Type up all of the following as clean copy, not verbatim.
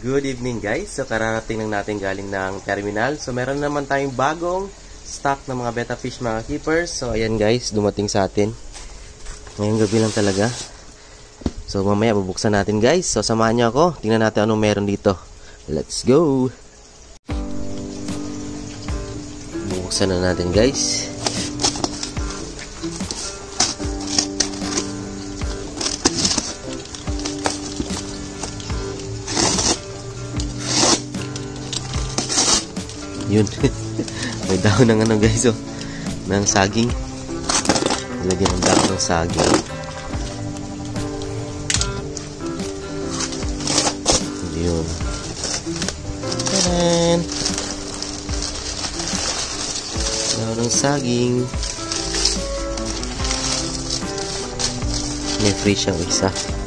Good evening guys. So kararating lang natin galing ng terminal. So meron naman tayong bagong stock ng mga betta fish mga keepers. So ayan guys, dumating sa atin. Ngayong gabi lang talaga. So mamaya bubuksan natin guys. So samahan niyo ako. Tingnan natin anong meron dito. Let's go. Bubuksan na natin guys. Yun. May dahon ng ano guys, oh, ng saging. Lagyan ng dahon ng saging. Yun. Taran! Dahon ng saging. May free siyang isa.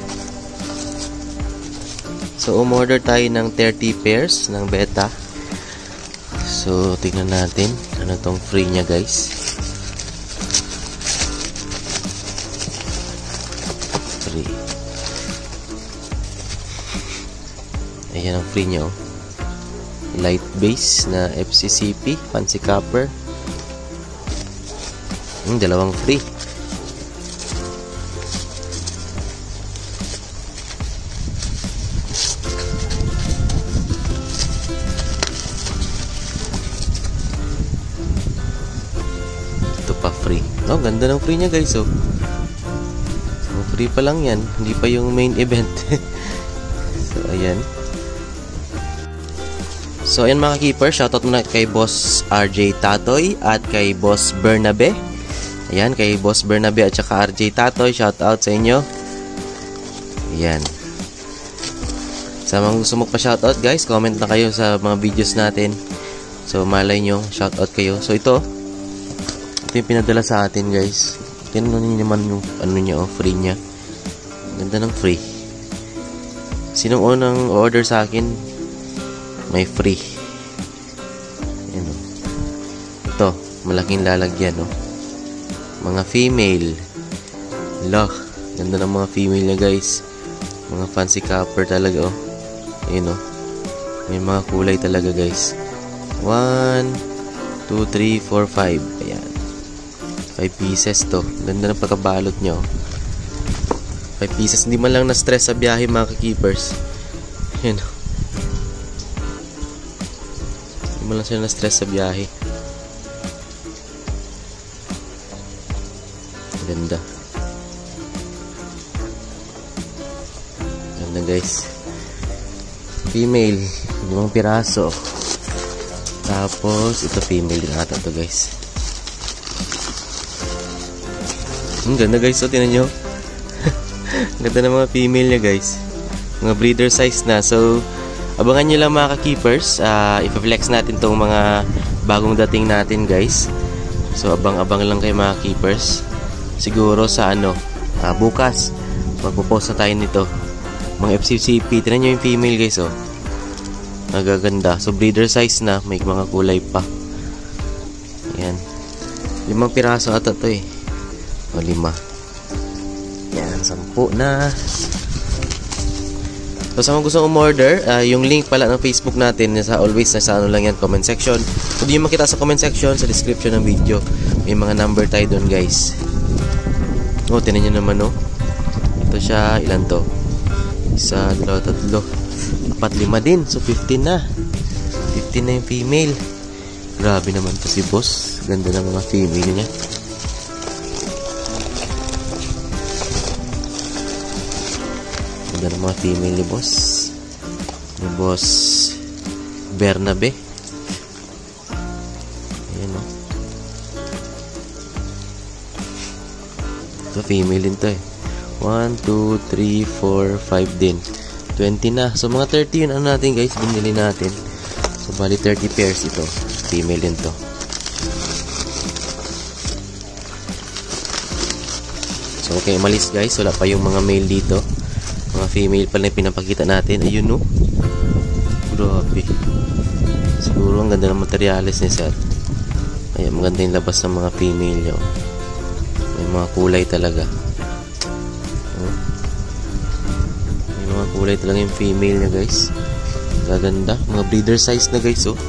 So umorder tayo ng 30 pairs ng betta. So, tingnan natin ano tong free niya guys. Free. Ayan ang free niya, oh. Light base na FCCP, fancy copper. Dalawang free. Free. Oh, ganda ng free niya guys, oh. So, free pa lang yan. Hindi pa yung main event. So, ayan. So, ayan mga keeper. Shoutout muna kay Boss RJ Tatoy at kay Boss Bernabe. Ayan, kay Boss Bernabe at saka RJ Tatoy. Shoutout sa inyo. Ayan. Sa mga gusto mo pa shoutout guys, comment na kayo sa mga videos natin. So, malay nyo, shoutout kayo. So, ito yung pinadala sa atin guys. Tingnan niyo naman yung ano niya, oh, free niya. Ganda ng free. Sinong unang order sa akin may free. Ayan, oh. Ito, malaking lalagyan, oh. Mga female. Look, ganda ng mga female niya guys. Mga fancy copper talaga, oh. Ayan, oh. May mga kulay talaga guys. 1, 2, 3, 4, 5. Ayan. 5 pieces to. Ganda ng pagkabalot nyo. 5 pieces. Hindi man lang na-stress sa biyahe mga keepers. Yan. Hindi man lang sila na-stress sa biyahe. Ganda. Ganda guys. Female. 5 piraso. Tapos ito female din ata to guys. Ganda guys, so tinan nyo. Ganda ng mga female niya guys. Mga breeder size na. So abangan nyo lang mga ka-keepers. Ipa-flex natin tong mga bagong dating natin guys. So abang-abang lang kay mga keepers. Siguro sa ano, bukas magpo-post na tayo nito. Mga FCCP. Tinan nyo yung female guys, oh. Nagaganda. So breeder size na. May mga kulay pa. Ayan. 5 piraso ata to eh. O 5. Yan, 10 na. So sa mga gustong umorder, yung link pala ng Facebook natin nasa always nasa ano lang yan, comment section. Kung di nyo makita sa comment section, sa description ng video, may mga number tayo doon guys. O, tinan nyo naman, oh. Ito siya, ilan to? 1, 2, 3, 4, 5 din. So 15 na. 15 na yung female. Grabe naman to si boss. Ganda ng mga female niya. Ganda ng mga female ni boss. Ni boss Bernabe. Ayan, oh. Ito female din to eh. 1, 2, 3, 4, 5 din. 20 na. So mga 30 yun ano natin guys. Binili natin. So bali 30 pairs ito. Female din to. So okay, malis guys. Wala pa yung mga male dito. Mga female pala yung pinapakita natin. Ayun, no. Grabe. Siguro ang ganda ng materials niya, sir. Ayan, maganda yung labas ng mga female nyo. May mga kulay talaga. May mga kulay talaga yung female niya, guys. Gaganda. Mga breeder size na guys, oh.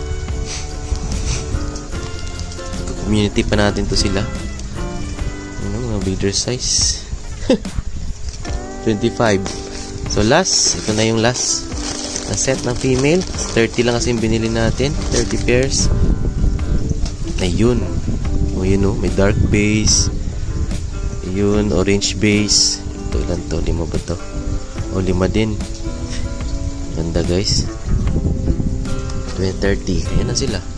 Community pa natin to sila. Ano, mga breeder size. 25. So last, ito na yung last na set ng female. 30 lang kasi yung binili natin. 30 pairs. Ayun. O yun, oh, may dark base. Ayun, orange base. Ito ilan to? 5 ba to? O 5 din. Ganda guys. 30. Ayan na sila.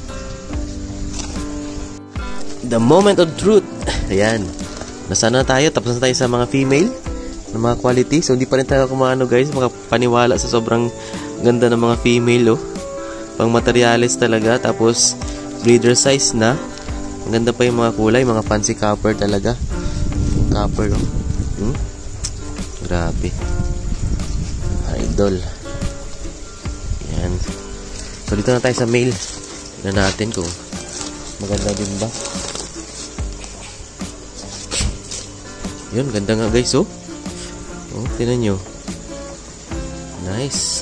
The moment of truth. Ayan. Nasa na tayo? Tapos na tayo sa mga female ng mga quality. So, hindi pa rin tayo kumano guys. Makapaniwala sa sobrang ganda ng mga female, oh. Pang materials talaga. Tapos, breeder size na. Ang ganda pa yung mga kulay. Mga fancy copper talaga. Copper, oh. Grabe. Idol. Yan. So, dito na tayo sa male. Tignan natin kung maganda din ba. Yun, ganda nga guys, oh. Oh, tingnan nyo. Nice.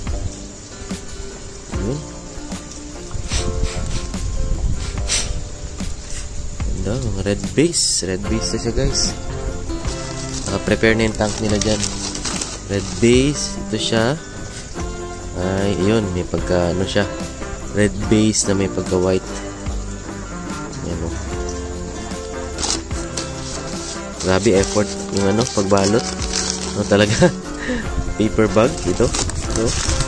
Yun. Ganda, mga red base. Red base na siya guys. Naka-prepare na yung tank nila dyan. Red base. Ito siya. Ay, yun. May pagka, ano siya. Red base na may pagka white. Yan, oh. Grabe effort yung ano, pagbalot. Ano talaga? Paper bag ito. So,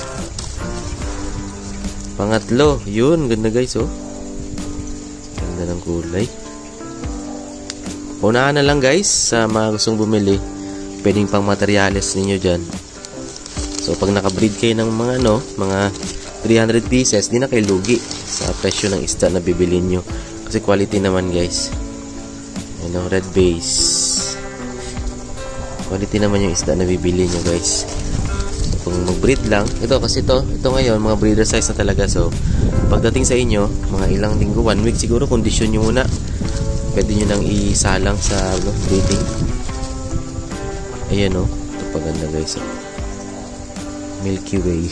pangatlo, yun, ganda guys, oh. Ganda ng kulay. Unahan na lang guys sa mga gustong bumili. Pwedeng pang materials ninyo dyan. So, pag nakabreed kayo ng mga ano, mga 300 pieces, di na kayo lugi sa presyo ng isda na bibilin nyo. Kasi quality naman guys. Ano, red base. Quality naman yung isda na bibili nyo guys. So, kung mag-breed lang, ito kasi ito ngayon, mga breeder size na talaga. So, pagdating sa inyo, mga ilang linggo, 1 week siguro, kondisyon nyo muna. Pwede nyo nang isalang sa breeding. Ayan, oh. Ito paganda guys, oh. Milky Way.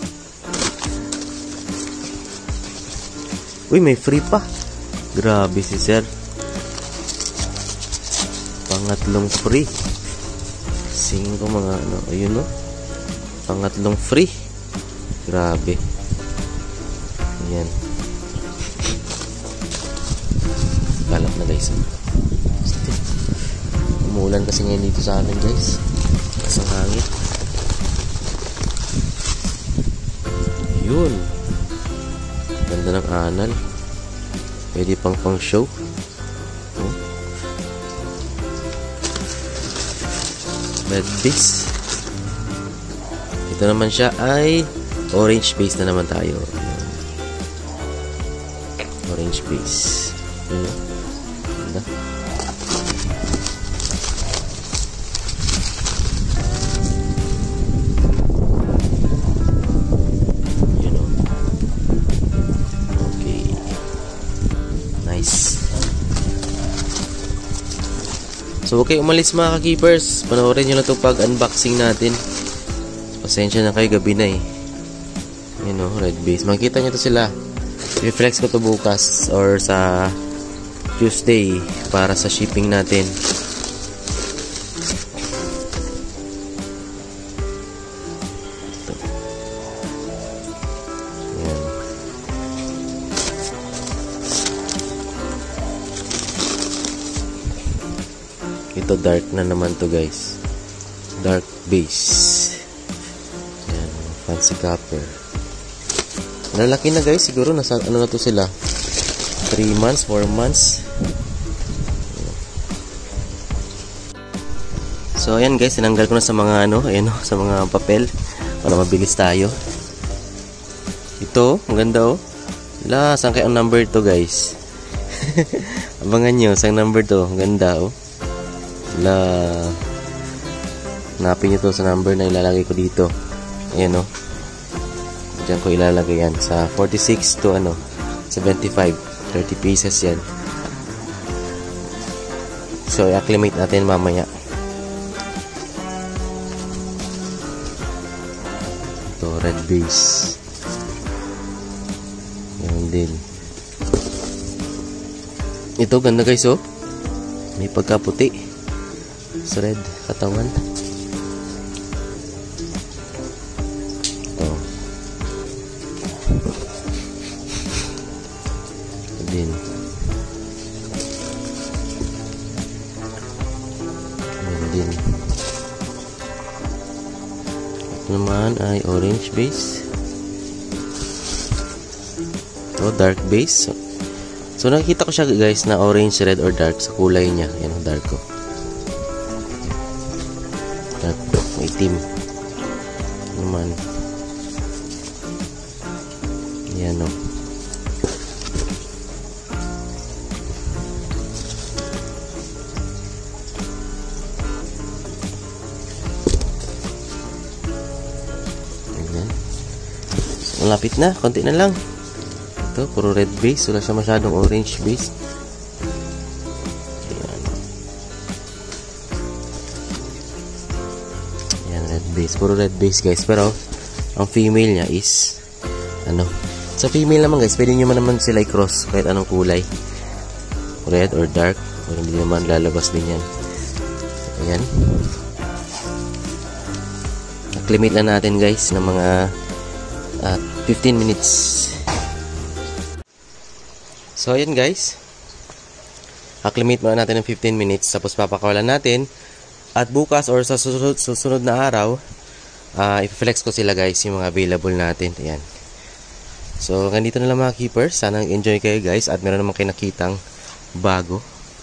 Uy, may free pa. Grabe si sir. Pangatlong free. 5 mga ano. Ayun, no. Pangatlong free. Grabe. Ayan. Galap na guys. Umuulan kasi ngayon dito sa amin guys. Kasang hangin. Yun. Ganda ng anal. Pwede pang show. Oh. Red base. Ito naman siya ay orange base na naman tayo. Orange base. Yun. Ganda. So, okay, umalis mga ka-keepers. Panoorin nyo na itong pag-unboxing natin. Pasensya na kayo, gabi na eh. Yun o, red base. Makikita nyo to sila. I-flex ko to bukas or sa Tuesday para sa shipping natin. Ito. Ayan. Ito dark na naman to guys. Dark base. Ayan, fancy copper. Nalalaki na guys, siguro nasa ano na to sila. 3 months, 4 months. So ayan guys, tinanggal ko na sa mga ano, ayan sa mga papel para mabilis tayo. Ito, ang ganda oh. Wala, saan kaya ang number to guys? Abangan nyo, saan number to? Ang ganda oh. Wala. Hanapin nyo to sa number na ilalagay ko dito. Ayan o. Diyan ko ilalagay yan. Sa 46 to ano 75. 30 pieces yan. So, i-acclimate natin mamaya. Ito, red base. Yan din. Ito, ganda guys, oh. May pagkaputi sa red katawan. Ito. Din. Yan din. Ito naman ay orange base. Ito, dark base. So, nakikita ko siya guys na orange, red, or dark sa kulay niya. Yan ang dark ko. Dark ko. Itim. Naman. Yan o. Ayan. So, malapit na. Konti na lang. Ito, puro red base. Wala siya masyadong orange base. Ayan. Ayan, red base. Puro red base guys. Pero, ang female niya is, sa female naman guys, pwede nyo naman sila i-cross kahit anong kulay. Red or dark. O hindi naman lalabas din yan. Ayan. Acclimate lang natin guys ng mga 15 minutes. So, ayan guys. Acclimate muna natin ng 15 minutes. Tapos papakawalan natin. At bukas or sa susunod na araw, i-flex ko sila guys, yung mga available natin. Ayan. So, ganito na lang mga keepers. Sana enjoy kayo guys. At meron naman kayo nakitang bago.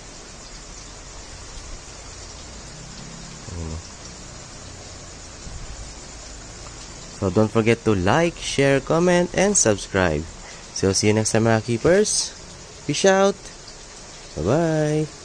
So, don't forget to like, share, comment, and subscribe. So, see you next time mga keepers. Peace out. Bye-bye.